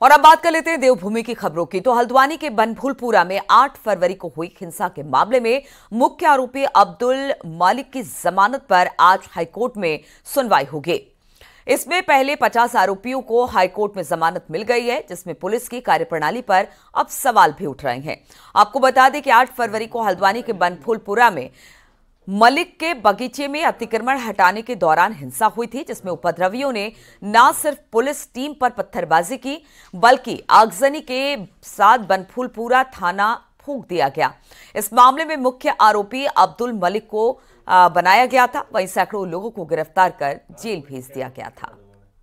और अब बात कर लेते हैं देवभूमि की खबरों की। तो हल्द्वानी के बनभूलपुरा में 8 फरवरी को हुई हिंसा के मामले में मुख्य आरोपी अब्दुल मलिक की जमानत पर आज हाईकोर्ट में सुनवाई होगी। इसमें पहले 50 आरोपियों को हाईकोर्ट में जमानत मिल गई है, जिसमें पुलिस की कार्यप्रणाली पर अब सवाल भी उठ रहे हैं। आपको बता दें कि 8 फरवरी को हल्द्वानी के बनभूलपुरा में मलिक के बगीचे में अतिक्रमण हटाने के दौरान हिंसा हुई थी, जिसमें उपद्रवियों ने न सिर्फ पुलिस टीम पर पत्थरबाजी की बल्कि आगजनी के साथ बनभूलपुरा थाना फूंक दिया गया। इस मामले में मुख्य आरोपी अब्दुल मलिक को बनाया गया था, वहीं सैकड़ों लोगों को गिरफ्तार कर जेल भेज दिया गया था।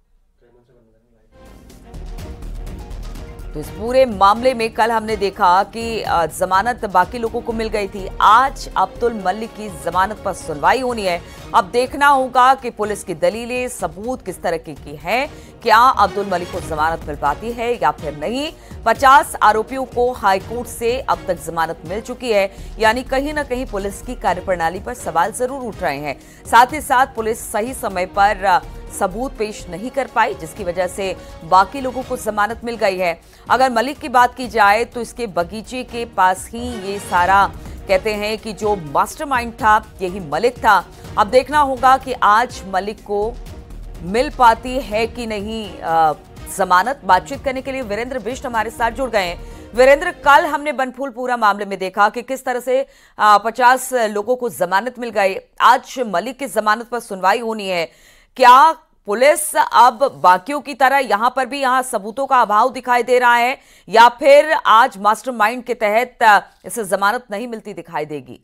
तो इस पूरे मामले में कल हमने देखा कि जमानत बाकी लोगों को मिल गई थी। आज अब्दुल मलिक की जमानत पर सुनवाई होनी है। अब देखना होगा कि पुलिस की दलीलें, सबूत किस तरह की है। क्या अब्दुल मलिक को जमानत मिल पाती है या फिर नहीं। 50 आरोपियों को हाईकोर्ट से अब तक जमानत मिल चुकी है, यानी कहीं ना कहीं पुलिस की कार्यप्रणाली पर सवाल जरूर उठ रहे हैं। साथ ही साथ पुलिस सही समय पर सबूत पेश नहीं कर पाई, जिसकी वजह से बाकी लोगों को जमानत मिल गई है। अगर मलिक की बात की जाए तो इसके बगीचे के पास ही ये सारा कहते हैं कि जो मास्टरमाइंड था यही मलिक था। अब देखना होगा कि आज मलिक को मिल पाती है कि नहीं जमानत। बातचीत करने के लिए वीरेंद्र बिष्ट हमारे साथ जुड़ गए हैं। वीरेंद्र, कल हमने बनभूलपुरा मामले में देखा कि किस तरह से 50 लोगों को जमानत मिल गई। आज मलिक की जमानत पर सुनवाई होनी है। क्या पुलिस अब बाकियों की तरह यहां पर भी सबूतों का अभाव दिखाई दे रहा है, या फिर आज मास्टरमाइंड के तहत इसे जमानत नहीं मिलती दिखाई देगी?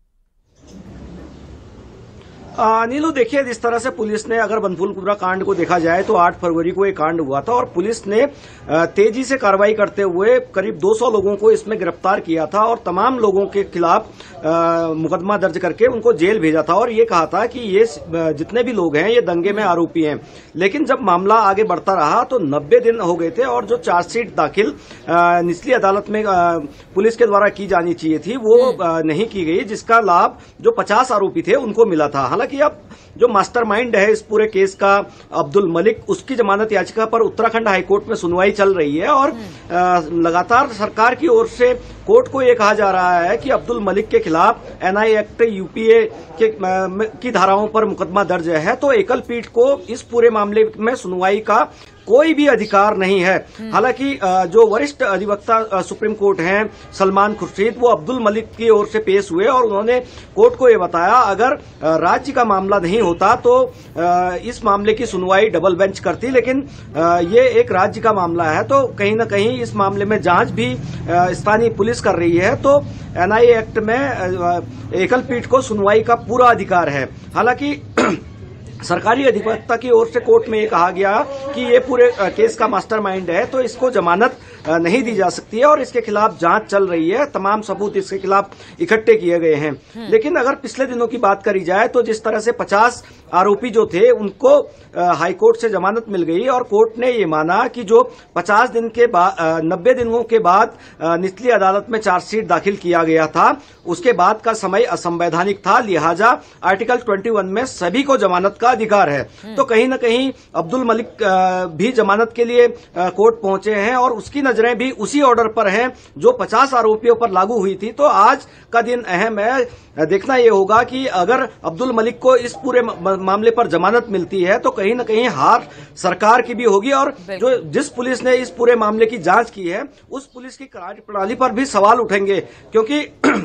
नीलू, देखिए, जिस तरह से पुलिस ने, अगर बनभूलपुरा कांड को देखा जाए तो 8 फरवरी को ये कांड हुआ था और पुलिस ने तेजी से कार्रवाई करते हुए करीब 200 लोगों को इसमें गिरफ्तार किया था और तमाम लोगों के खिलाफ मुकदमा दर्ज करके उनको जेल भेजा था और ये कहा था कि ये जितने भी लोग हैं ये दंगे में आरोपी हैं। लेकिन जब मामला आगे बढ़ता रहा तो 90 दिन हो गए थे और जो चार्जशीट दाखिल निचली अदालत में पुलिस के द्वारा की जानी चाहिए थी वो नहीं की गई, जिसका लाभ जो 50 आरोपी थे उनको मिला था। हालांकि अब जो मास्टरमाइंड है इस पूरे केस का अब्दुल मलिक, उसकी जमानत याचिका पर उत्तराखंड हाईकोर्ट में सुनवाई चल रही है और लगातार सरकार की ओर से कोर्ट को यह कहा जा रहा है कि अब्दुल मलिक के खिलाफ एनआई एक्ट, यूपीए की धाराओं पर मुकदमा दर्ज है, तो एकल पीठ को इस पूरे मामले में सुनवाई का कोई भी अधिकार नहीं है। हालांकि जो वरिष्ठ अधिवक्ता सुप्रीम कोर्ट हैं सलमान खुर्शीद, वो अब्दुल मलिक की ओर से पेश हुए और उन्होंने कोर्ट को ये बताया अगर राज्य का मामला नहीं होता तो इस मामले की सुनवाई डबल बेंच करती, लेकिन ये एक राज्य का मामला है तो कहीं ना कहीं इस मामले में जांच भी स्थानीय पुलिस कर रही है, तो एनआई एक्ट में एकल पीठ को सुनवाई का पूरा अधिकार है। हालांकि सरकारी अधिवक्ता की ओर से कोर्ट में ये कहा गया कि ये पूरे केस का मास्टरमाइंड है तो इसको जमानत नहीं दी जा सकती है और इसके खिलाफ जांच चल रही है, तमाम सबूत इसके खिलाफ इकट्ठे किए गए हैं। लेकिन अगर पिछले दिनों की बात करी जाए तो जिस तरह से 50 आरोपी जो थे उनको हाईकोर्ट से जमानत मिल गई और कोर्ट ने ये माना कि जो 50 दिन के बाद 90 दिनों के बाद निचली अदालत में चार्जशीट दाखिल किया गया था, उसके बाद का समय असंवैधानिक था, लिहाजा आर्टिकल 21 में सभी को जमानत का अधिकार है। तो कहीं न कहीं अब्दुल मलिक भी जमानत के लिए कोर्ट पहुंचे हैं और उसकी नजरें भी उसी ऑर्डर पर हैं जो 50 आरोपियों पर लागू हुई थी। तो आज का दिन अहम है, देखना यह होगा कि अगर अब्दुल मलिक को इस पूरे मामले पर जमानत मिलती है तो कहीं न कहीं हार सरकार की भी होगी और जो जिस पुलिस ने इस पूरे मामले की जांच की है उस पुलिस की कार्यप्रणाली पर भी सवाल उठेंगे, क्योंकि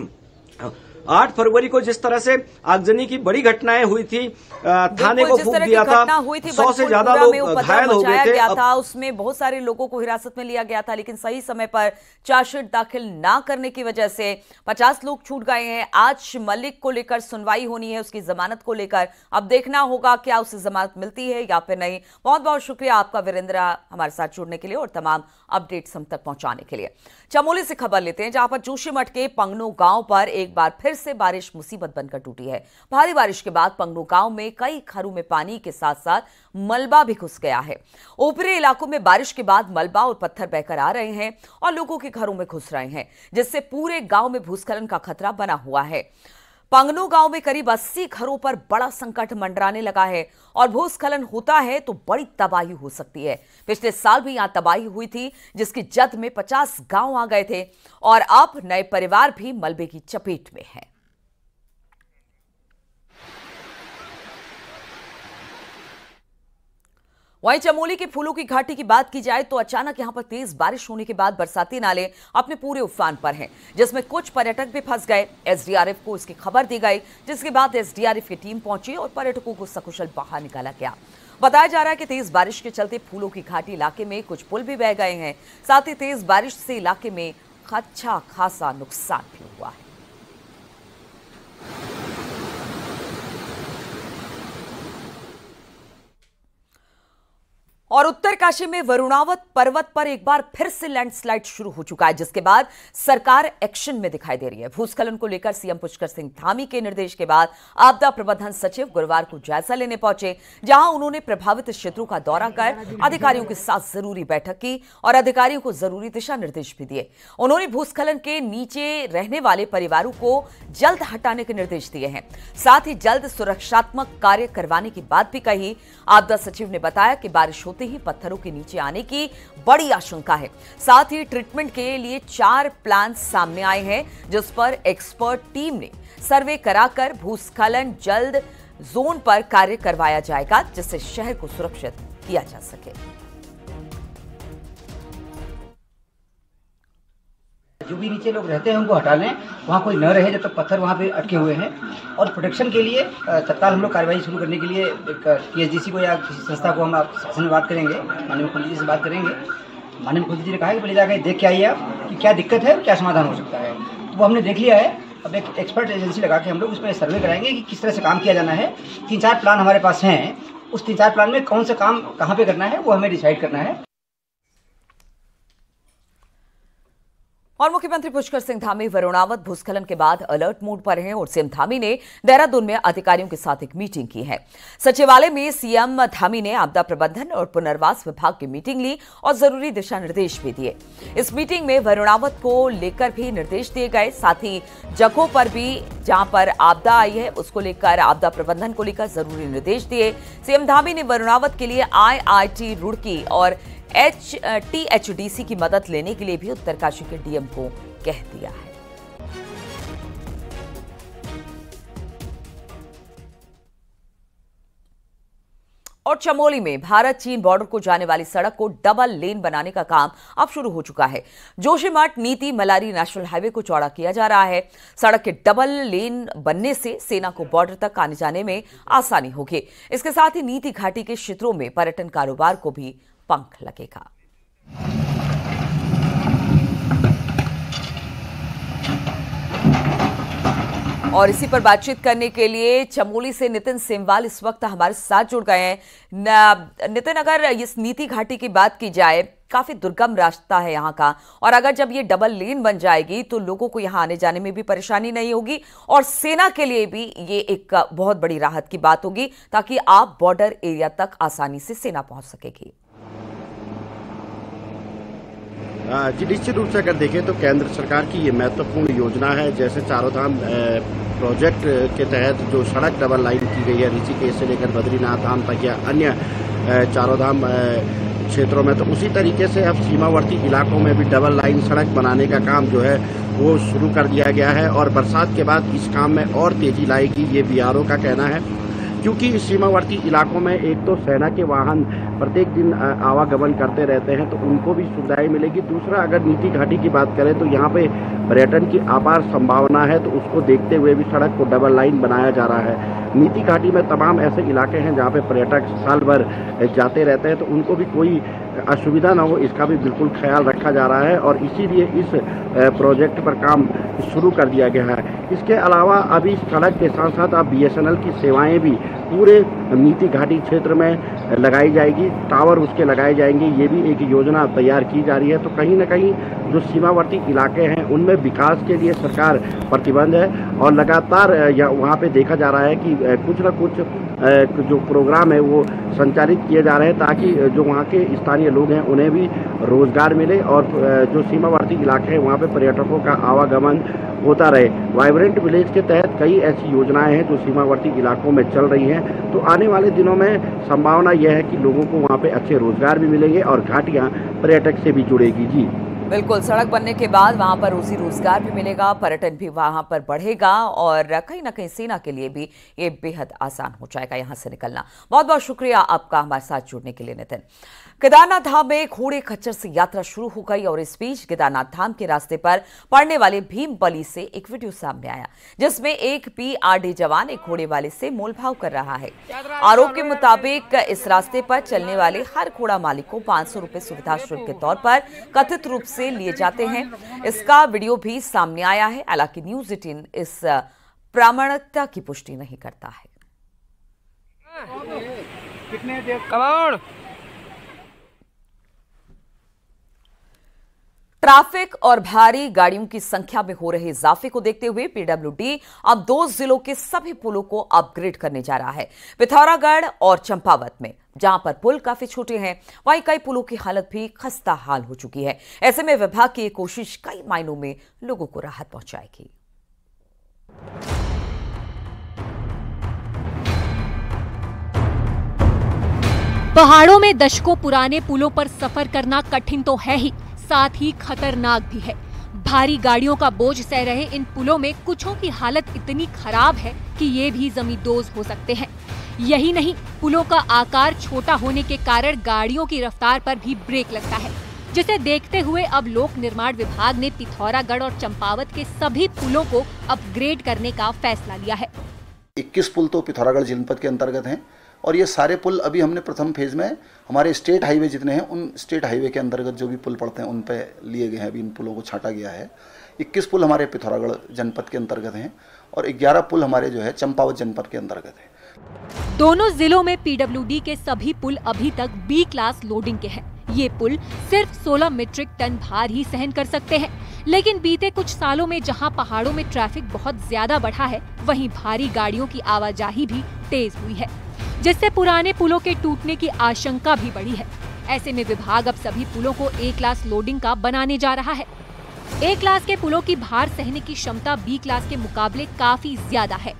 8 फरवरी को जिस तरह से आगजनी की बड़ी घटनाएं हुई थी, थाने को फूंक दिया था, 100 से ज्यादा लोग घायल हो गए थे, उसमें बहुत सारे लोगों को हिरासत में लिया गया था, लेकिन सही समय पर चार्जशीट दाखिल ना करने की वजह से 50 लोग छूट गए हैं। आज मलिक को लेकर सुनवाई होनी है, उसकी जमानत को लेकर। अब देखना होगा क्या उसे जमानत मिलती है या फिर नहीं। बहुत बहुत शुक्रिया आपका वीरेंद्र, हमारे साथ जुड़ने के लिए और तमाम अपडेट्स हम तक पहुंचाने के लिए। चमोली से खबर लेते हैं, जहां पर जोशीमठ के पंगनू गांव पर एक बार फिर से बारिश मुसीबत बनकर टूटी है। भारी बारिश के बाद पंगनू गांव में कई घरों में पानी के साथ साथ मलबा भी घुस गया है। ऊपरी इलाकों में बारिश के बाद मलबा और पत्थर बहकर आ रहे हैं और लोगों के घरों में घुस रहे हैं, जिससे पूरे गांव में भूस्खलन का खतरा बना हुआ है। पंगनू गांव में करीब 80 घरों पर बड़ा संकट मंडराने लगा है और भूस्खलन होता है तो बड़ी तबाही हो सकती है। पिछले साल भी यहां तबाही हुई थी, जिसकी जद में 50 गांव आ गए थे और अब नए परिवार भी मलबे की चपेट में है। वहीं चमोली के फूलों की घाटी की बात की जाए तो अचानक यहां पर तेज बारिश होने के बाद बरसाती नाले अपने पूरे उफान पर हैं, जिसमें कुछ पर्यटक भी फंस गए। एसडीआरएफ को इसकी खबर दी गई, जिसके बाद एसडीआरएफ की टीम पहुंची और पर्यटकों को सकुशल बाहर निकाला गया। बताया जा रहा है कि तेज बारिश के चलते फूलों की घाटी इलाके में कुछ पुल भी बह गए हैं। साथ ही तेज बारिश से इलाके में अच्छा खासा नुकसान भी हुआ है। और उत्तरकाशी में वरुणावत पर्वत पर एक बार फिर से लैंडस्लाइड शुरू हो चुका है, जिसके बाद सरकार एक्शन में दिखाई दे रही है। भूस्खलन को लेकर सीएम पुष्कर सिंह धामी के निर्देश के बाद आपदा प्रबंधन सचिव गुरुवार को जायजा लेने पहुंचे, जहां उन्होंने प्रभावित क्षेत्रों का दौरा कर अधिकारियों के साथ जरूरी बैठक की और अधिकारियों को जरूरी दिशा निर्देश भी दिए। उन्होंने भूस्खलन के नीचे रहने वाले परिवारों को जल्द हटाने के निर्देश दिए हैं, साथ ही जल्द सुरक्षात्मक कार्य करवाने की बात भी कही। आपदा सचिव ने बताया कि बारिश होते ही पत्थरों के नीचे आने की बड़ी आशंका है। साथ ही ट्रीटमेंट के लिए 4 प्लान सामने आए हैं, जिस पर एक्सपर्ट टीम ने सर्वे कराकर भूस्खलन जल्द जोन पर कार्य करवाया जाएगा, जिससे शहर को सुरक्षित किया जा सके। जो भी नीचे लोग रहते हैं उनको हटा लें, वहाँ कोई न रहे जब तक पत्थर वहाँ पे अटके हुए हैं। और प्रोटेक्शन के लिए तत्काल हम लोग कार्रवाई शुरू करने के लिए एक TSDC को या किसी संस्था को हम आप सेशन में बात करेंगे, माननीय मुख्यमंत्री जी से बात करेंगे। माननीय मुख्यमंत्री जी ने कहा है कि पहले जाकर देख के आइए आप कि क्या दिक्कत है, क्या समाधान हो सकता है। तो वो हमने देख लिया है। अब एक एक्सपर्ट एजेंसी लगा के हम लोग उसमें सर्वे कराएंगे कि किस तरह से काम किया जाना है। 3-4 प्लान हमारे पास हैं, उस 3-4 प्लान में कौन सा काम कहाँ पर करना है वो हमें डिसाइड करना है। और मुख्यमंत्री पुष्कर सिंह धामी वरुणावत भूस्खलन के बाद अलर्ट मोड पर हैं और सीएम धामी ने देहरादून में अधिकारियों के साथ एक मीटिंग की है। सचिवालय में सीएम धामी ने आपदा प्रबंधन और पुनर्वास विभाग की मीटिंग ली और जरूरी दिशा निर्देश भी दिए। इस मीटिंग में वरुणावत को लेकर भी निर्देश दिए गए, साथ ही जगहों पर भी जहां पर आपदा आई है उसको लेकर आपदा प्रबंधन को लेकर जरूरी निर्देश दिए। सीएम धामी ने वरुणावत के लिए IIT रुड़की और THDC की मदद लेने के लिए भी उत्तरकाशी के डीएम को कह दिया है। और चमोली में भारत चीन बॉर्डर को जाने वाली सड़क को डबल लेन बनाने का काम अब शुरू हो चुका है। जोशीमठ नीति मलारी नेशनल हाईवे को चौड़ा किया जा रहा है। सड़क के डबल लेन बनने से सेना को बॉर्डर तक आने जाने में आसानी होगी। इसके साथ ही नीति घाटी के क्षेत्रों में पर्यटन कारोबार को भी पंख लगेगा। और इसी पर बातचीत करने के लिए चमोली से नितिन सेमवाल इस वक्त हमारे साथ जुड़ गए हैं। नितिन, अगर इस नीति घाटी की बात की जाए, काफी दुर्गम रास्ता है यहाँ का, और अगर जब ये डबल लेन बन जाएगी तो लोगों को यहाँ आने जाने में भी परेशानी नहीं होगी और सेना के लिए भी ये एक बहुत बड़ी राहत की बात होगी, ताकि आप बॉर्डर एरिया तक आसानी से सेना पहुंच सकेगी। जी, निश्चित रूप से अगर देखें तो केंद्र सरकार की ये महत्वपूर्ण योजना है। जैसे चारों धाम प्रोजेक्ट के तहत जो सड़क डबल लाइन की गई है ऋषिकेश से लेकर बद्रीनाथ धाम तक या अन्य चारों धाम क्षेत्रों में, तो उसी तरीके से अब सीमावर्ती इलाकों में भी डबल लाइन सड़क बनाने का काम जो है वो शुरू कर दिया गया है और बरसात के बाद इस काम में और तेजी लाएगी, ये BRO का कहना है। क्योंकि सीमावर्ती इलाकों में एक तो सेना के वाहन प्रत्येक दिन आवागमन करते रहते हैं, तो उनको भी सुविधाएं मिलेगी। दूसरा, अगर नीति घाटी की बात करें तो यहाँ पे पर्यटन की अपार संभावना है, तो उसको देखते हुए भी सड़क को डबल लाइन बनाया जा रहा है। नीति घाटी में तमाम ऐसे इलाके हैं जहाँ पे पर्यटक साल भर जाते रहते हैं, तो उनको भी कोई असुविधा ना हो, इसका भी बिल्कुल ख्याल रखा जा रहा है और इसीलिए इस प्रोजेक्ट पर काम शुरू कर दिया गया है। इसके अलावा अभी सड़क के साथ साथ अब BSNL की सेवाएं भी पूरे नीति घाटी क्षेत्र में लगाई जाएगी, टावर उसके लगाए जाएंगे। ये भी एक योजना तैयार की जा रही है। तो कहीं ना कहीं जो सीमावर्ती इलाके हैं उनमें विकास के लिए सरकार प्रतिबद्ध है और लगातार वहाँ पे देखा जा रहा है कि कुछ न कुछ जो प्रोग्राम है वो संचालित किए जा रहे हैं ताकि जो वहाँ के स्थानीय लोग हैं उन्हें भी रोजगार मिले और जो सीमावर्ती इलाके हैं वहाँ पे पर्यटकों का आवागमन होता रहे। वाइब्रेंट विलेज के तहत कई ऐसी योजनाएं हैं जो सीमावर्ती इलाकों में चल रही हैं, तो आने वाले दिनों में संभावना यह है कि लोगों को वहाँ पे अच्छे रोजगार भी मिलेंगे और घाटियाँ पर्यटक से भी जुड़ेगी। जी बिल्कुल, सड़क बनने के बाद वहां पर रोजी रोजगार भी मिलेगा, पर्यटन भी वहां पर बढ़ेगा और कहीं ना कहीं सेना के लिए भी ये बेहद आसान हो जाएगा यहां से निकलना। बहुत बहुत शुक्रिया आपका हमारे साथ जुड़ने के लिए नितिन। केदारनाथ धाम में घोड़े खच्चर से यात्रा शुरू हो गई और इस बीच केदारनाथ धाम के रास्ते पर पड़ने वाले भीम बली से एक वीडियो सामने आया जिसमें एक PRD जवान एक घोड़े वाले से मोलभाव कर रहा है। आरोप के मुताबिक इस रास्ते पर चलने वाले हर घोड़ा मालिक को 500 रुपए सुविधा शुल्क के तौर पर कथित रूप से लिए जाते हैं। इसका वीडियो भी सामने आया है, हालांकि न्यूज़ 18 इस प्रामाणिकता की पुष्टि नहीं करता है। ट्रैफिक और भारी गाड़ियों की संख्या में हो रहे इजाफे को देखते हुए PWD अब 2 जिलों के सभी पुलों को अपग्रेड करने जा रहा है। पिथौरागढ़ और चंपावत में जहां पर पुल काफी छोटे हैं, वहीं कई पुलों की हालत भी खस्ता हाल हो चुकी है। ऐसे में विभाग की ये कोशिश कई मायनों में लोगों को राहत पहुंचाएगी। पहाड़ों में दशकों पुराने पुलों पर सफर करना कठिन तो है ही, साथ ही खतरनाक भी है। भारी गाड़ियों का बोझ सह रहे इन पुलों में कुछों की हालत इतनी खराब है कि ये भी जमींदोज हो सकते हैं। यही नहीं, पुलों का आकार छोटा होने के कारण गाड़ियों की रफ्तार पर भी ब्रेक लगता है, जिसे देखते हुए अब लोक निर्माण विभाग ने पिथौरागढ़ और चंपावत के सभी पुलों को अपग्रेड करने का फैसला लिया है। 21 पुल तो पिथौरागढ़ जनपद के अंतर्गत हैं और ये सारे पुल अभी हमने प्रथम फेज में हमारे स्टेट हाईवे जितने हैं उन स्टेट हाईवे के अंतर्गत जो भी पुल पड़ते हैं उन पे लिए गए हैं। अभी इन पुलों को छांटा गया है। 21 पुल हमारे पिथौरागढ़ जनपद के अंतर्गत हैं और 11 पुल हमारे जो है चंपावत जनपद के अंतर्गत है। दोनों जिलों में PWD के सभी पुल अभी तक B क्लास लोडिंग के हैं। ये पुल सिर्फ 16 मीट्रिक टन भार ही सहन कर सकते हैं, लेकिन बीते कुछ सालों में जहां पहाड़ों में ट्रैफिक बहुत ज्यादा बढ़ा है, वहीं भारी गाड़ियों की आवाजाही भी तेज हुई है, जिससे पुराने पुलों के टूटने की आशंका भी बढ़ी है। ऐसे में विभाग अब सभी पुलों को A क्लास लोडिंग का बनाने जा रहा है। A क्लास के पुलों की भार सहने की क्षमता B क्लास के मुकाबले काफी ज्यादा है।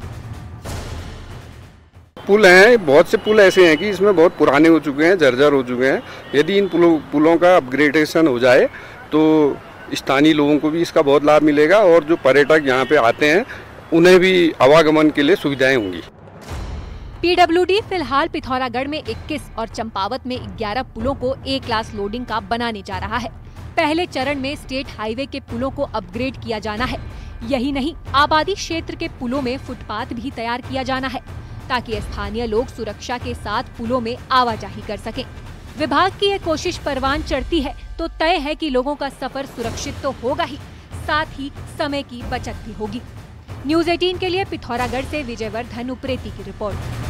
पुल हैं, बहुत से पुल ऐसे हैं कि इसमें बहुत पुराने हो चुके हैं, जर्जर हो चुके हैं। यदि इन पुलों का अपग्रेडेशन हो जाए तो स्थानीय लोगों को भी इसका बहुत लाभ मिलेगा और जो पर्यटक यहाँ पे आते हैं उन्हें भी आवागमन के लिए सुविधाएं होंगी। PWD फिलहाल पिथौरागढ़ में 21 और चंपावत में 11 पुलों को A क्लास लोडिंग का बनाने जा रहा है। पहले चरण में स्टेट हाईवे के पुलों को अपग्रेड किया जाना है। यही नहीं, आबादी क्षेत्र के पुलों में फुटपाथ भी तैयार किया जाना है, ताकि स्थानीय लोग सुरक्षा के साथ पुलों में आवाजाही कर सकें। विभाग की ये कोशिश परवान चढ़ती है तो तय है कि लोगों का सफर सुरक्षित तो होगा ही, साथ ही समय की बचत भी होगी। न्यूज़ 18 के लिए पिथौरागढ़ से विजयवर्धन उप्रेती की रिपोर्ट।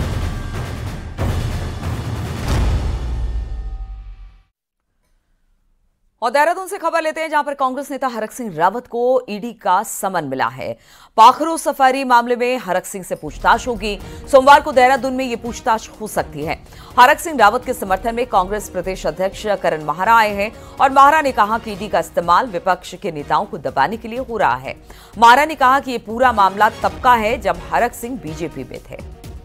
और देहरादून से खबर लेते हैं, जहां पर कांग्रेस नेता हरक सिंह रावत को ईडी का समन मिला है। पाखरू सफारी मामले में हरक सिंह से पूछताछ होगी। सोमवार को देहरादून में ये पूछताछ हो सकती है। हरक सिंह रावत के समर्थन में कांग्रेस प्रदेश अध्यक्ष करण माहरा आए हैं और माहरा ने कहा कि ईडी का इस्तेमाल विपक्ष के नेताओं को दबाने के लिए हो रहा है। माहरा ने कहा कि ये पूरा मामला तब का है जब हरक सिंह बीजेपी में थे।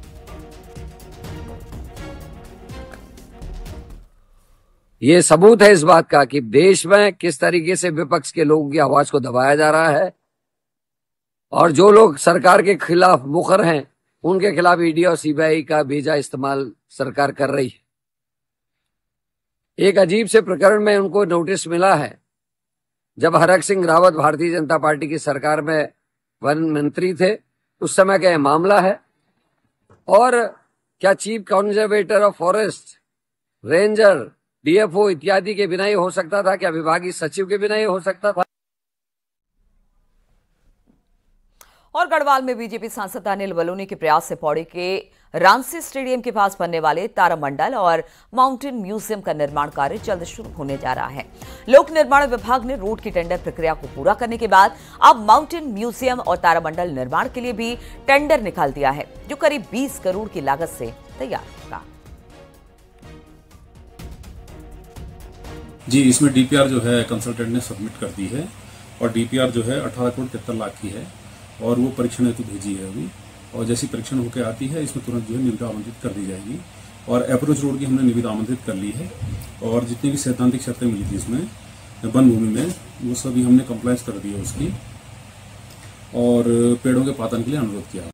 ये सबूत है इस बात का कि देश में किस तरीके से विपक्ष के लोगों की आवाज को दबाया जा रहा है और जो लोग सरकार के खिलाफ मुखर हैं उनके खिलाफ ईडी और सीबीआई का बेजा इस्तेमाल सरकार कर रही है। एक अजीब से प्रकरण में उनको नोटिस मिला है जब हरक सिंह रावत भारतीय जनता पार्टी की सरकार में वन मंत्री थे, उस समय का यह मामला है। और क्या chief conservator of forest, ranger, DFO इत्यादि के बिना ही हो सकता था? क्या विभागीय सचिव के बिना ही हो सकता था? और गढ़वाल में बीजेपी सांसद अनिल बलूनी के प्रयास से पौड़ी के रांसी स्टेडियम के पास बनने वाले तारामंडल और माउंटेन म्यूजियम का निर्माण कार्य जल्द शुरू होने जा रहा है। लोक निर्माण विभाग ने रोड की टेंडर प्रक्रिया को पूरा करने के बाद अब माउंटेन म्यूजियम और तारामंडल निर्माण के लिए भी टेंडर निकाल दिया है, जो करीब 20 करोड़ की लागत से तैयार होगा। जी, इसमें डीपीआर जो है कंसल्टेंट ने सबमिट कर दी है और डीपीआर जो है 18 करोड़ 73 लाख की है और वो परीक्षण हेतु भेजी है अभी। और जैसी परीक्षण होकर आती है इसमें तुरंत जो है निविदा आमंत्रित कर दी जाएगी। और अप्रोच रोड की हमने निविदा आमंत्रित कर ली है और जितनी भी सैद्धांतिक शर्तें मिली थी इसमें वन भूमि में, वो सभी हमने कंप्लायंस कर दी है उसकी और पेड़ों के पातन के लिए अनुरोध किया।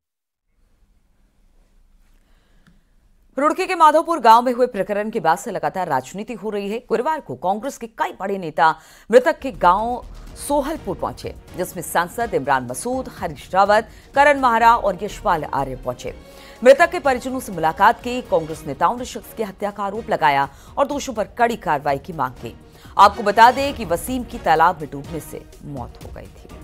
रुड़की के माधोपुर गांव में हुए प्रकरण के बाद से लगातार राजनीति हो रही है। गुरुवार को कांग्रेस के कई बड़े नेता मृतक के गांव सोहलपुर पहुंचे, जिसमें सांसद इमरान मसूद, हरीश रावत, करण माहरा और यशपाल आर्य पहुंचे। मृतक के परिजनों से मुलाकात की। कांग्रेस नेताओं ने शख्स की हत्या का आरोप लगाया और दोषियों पर कड़ी कार्रवाई की मांग की। आपको बता दें कि वसीम की तालाब में डूबने से मौत हो गई थी।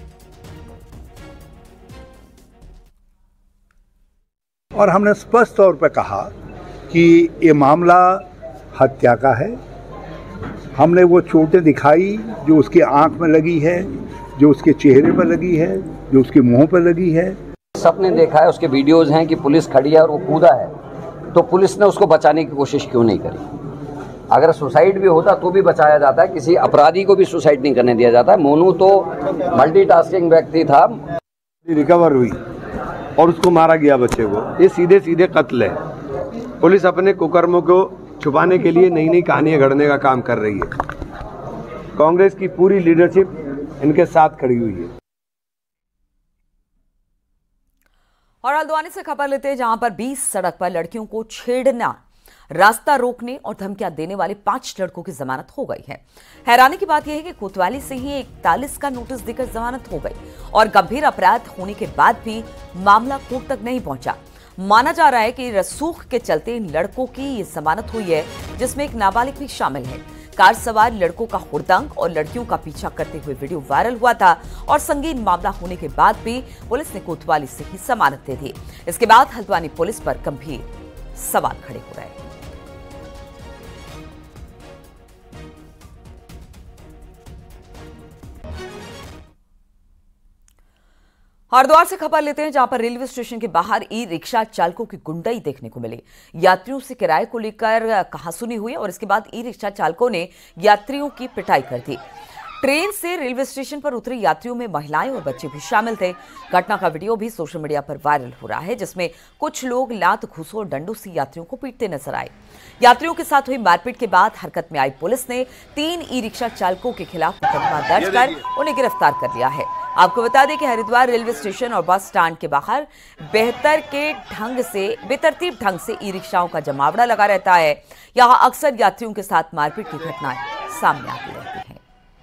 और हमने स्पष्ट तौर पर कहा कि ये मामला हत्या का है। हमने वो चोटें दिखाई जो उसकी आंख में लगी है, जो उसके चेहरे पर लगी है, जो उसके मुंह पर लगी है। सबने देखा है, उसके वीडियोज हैं कि पुलिस खड़ी है और वो कूदा है, तो पुलिस ने उसको बचाने की कोशिश क्यों नहीं करी? अगर सुसाइड भी होता तो भी बचाया जाता है, किसी अपराधी को भी सुसाइड नहीं करने दिया जाता है। मोनू तो मल्टीटास्किंग व्यक्ति था। रिकवर हुई और उसको मारा गया बच्चे को, ये सीधे सीधे कत्ल है। पुलिस अपने कुकर्मों को छुपाने के लिए नई नई कहानियां गढ़ने का काम कर रही है। कांग्रेस की पूरी लीडरशिप इनके साथ खड़ी हुई है। और हल्द्वानी से खबर लेते हैं, जहां पर 20 सड़क पर लड़कियों को छेड़ना, रास्ता रोकने और धमकियां देने वाले 5 लड़कों की जमानत हो गई है। हैरानी की बात यह है कि कोतवाली से ही 41 का नोटिस देकर जमानत हो गई और गंभीर अपराध होने के बाद भी मामला कोर्ट तक नहीं पहुंचा। माना जा रहा है कि रसूख के चलते इन लड़कों की ये जमानत हुई है, जिसमें एक नाबालिग भी शामिल है। कार सवार लड़कों का हुड़दंग और लड़कियों का पीछा करते हुए वीडियो वायरल हुआ था और संगीन मामला होने के बाद भी पुलिस ने कोतवाली से ही जमानत दे दी। इसके बाद हल्द्वानी पुलिस पर गंभीर सवाल खड़े हो रहे हैं। हरिद्वार से खबर लेते हैं, जहां पर रेलवे स्टेशन के बाहर ई रिक्शा चालकों की गुंडाई देखने को मिली। यात्रियों से किराए को लेकर कहासुनी हुई और इसके बाद ई रिक्शा चालकों ने यात्रियों की पिटाई कर दी। ट्रेन से रेलवे स्टेशन पर उतरे यात्रियों में महिलाएं और बच्चे भी शामिल थे। घटना का वीडियो भी सोशल मीडिया पर वायरल हो रहा है, जिसमें कुछ लोग लात घूसों और डंडों से यात्रियों को पीटते नजर आए। यात्रियों के साथ हुई मारपीट के बाद हरकत में आई पुलिस ने 3 ई रिक्शा चालकों के खिलाफ मुकदमा दर्ज कर उन्हें गिरफ्तार कर लिया है। आपको बता दें कि हरिद्वार रेलवे स्टेशन और बस स्टैंड के बाहर बेतरतीब ढंग से ई रिक्शाओं का जमावड़ा लगा रहता है। यहां अक्सर यात्रियों के साथ मारपीट की घटनाएं सामने आती रहती हैं।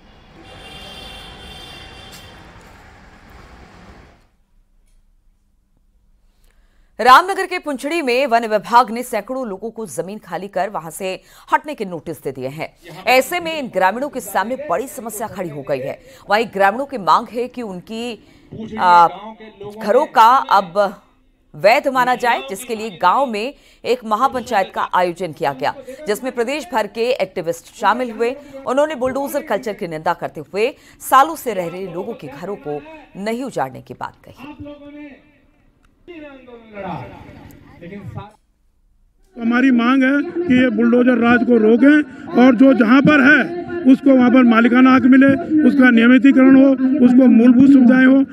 रामनगर के पुंछड़ी में वन विभाग ने सैकड़ों लोगों को जमीन खाली कर वहां से हटने के नोटिस दे दिए हैं। ऐसे में इन ग्रामीणों के सामने बड़ी समस्या खड़ी हो गई है। वहीं ग्रामीणों की मांग है कि उनकी घरों का अब वैध माना जाए, जिसके लिए गांव में एक महापंचायत का आयोजन किया गया, जिसमें प्रदेश भर के एक्टिविस्ट शामिल हुए। उन्होंने बुलडोजर कल्चर की निंदा करते हुए सालों से रह रहे लोगों के घरों को नहीं उजाड़ने की बात कही। हमारी मांग है कि ये बुलडोजर राज को रोकें और जो जहां पर है उसको वहां पर मालिकाना हक मिले, उसका नियमितीकरण हो, उसको मूलभूत सुविधाएं हो।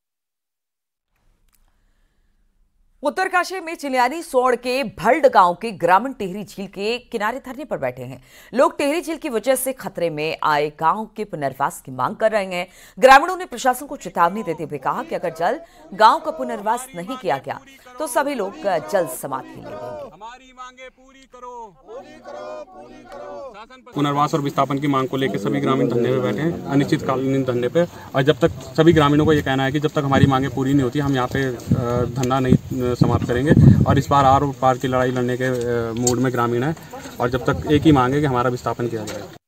उत्तरकाशी में चिलियानी सोड़ के भल्ड गांव के ग्रामीण टेहरी झील के किनारे धरने पर बैठे हैं। लोग टेहरी झील की वजह से खतरे में आए गांव के पुनर्वास की मांग कर रहे हैं। ग्रामीणों ने प्रशासन को चेतावनी देते हुए कहा कि अगर जल्द गांव का पुनर्वास नहीं किया गया तो सभी लोग जल्द समाधि ले लेंगे। हमारी मांगे पूरी करो, पूरी करो, पूरी करो। पुनर्वास और विस्थापन की मांग को लेकर सभी ग्रामीण धरने पे बैठे हैं, अनिश्चितकालीन धरने पे। और जब तक सभी ग्रामीणों को ये कहना है कि जब तक हमारी मांगे पूरी नहीं होती हम यहाँ पे धरना नहीं समाप्त करेंगे। और इस बार आर पार की लड़ाई लड़ने के मूड में ग्रामीण है और जब तक एक ही मांग है कि हमारा विस्थापन किया जाए।